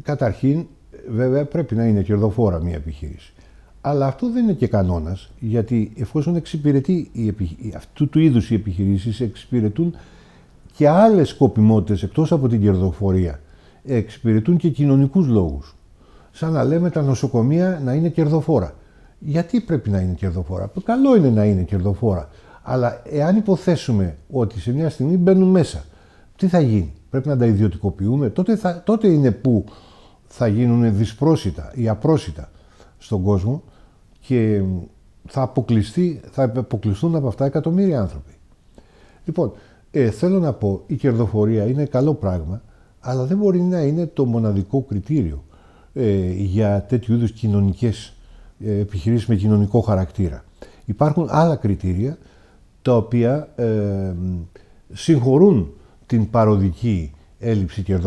Καταρχήν, βέβαια, πρέπει να είναι κερδοφόρα μια επιχείρηση. Αλλά αυτό δεν είναι και κανόνας, γιατί εφόσον εξυπηρετεί αυτού του είδους οι επιχειρήσεις, εξυπηρετούν και άλλες σκοπιμότητες εκτός από την κερδοφορία. Εξυπηρετούν και κοινωνικούς λόγους. Σαν να λέμε τα νοσοκομεία να είναι κερδοφόρα. Γιατί πρέπει να είναι κερδοφόρα? Καλό είναι να είναι κερδοφόρα. Αλλά εάν υποθέσουμε ότι σε μια στιγμή μπαίνουν μέσα, τι θα γίνει? Πρέπει να τα ιδιωτικοποιούμε? Τότε είναι που θα γίνουν δυσπρόσιτα ή απρόσιτα στον κόσμο και θα αποκλειστούν από αυτά εκατομμύρια άνθρωποι. Λοιπόν, θέλω να πω, η κερδοφορία είναι καλό πράγμα, αλλά δεν μπορεί να είναι το μοναδικό κριτήριο για τέτοιου είδους κοινωνικές επιχειρήσεις με κοινωνικό χαρακτήρα. Υπάρχουν άλλα κριτήρια τα οποία συγχωρούν την παροδική έλλειψη κερδοφορίας.